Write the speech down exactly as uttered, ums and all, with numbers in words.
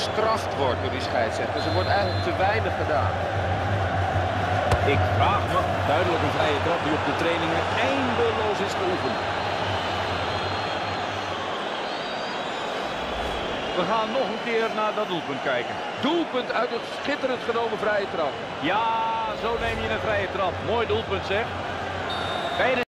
gestraft wordt door die scheidsrechters. Er wordt eigenlijk te weinig gedaan. Ik vraag me, duidelijk een vrije trap die op de trainingen eindeloos is geoefend. We gaan nog een keer naar dat doelpunt kijken. Doelpunt uit het schitterend genomen vrije trap. Ja, zo neem je een vrije trap. Mooi doelpunt zeg. Bij de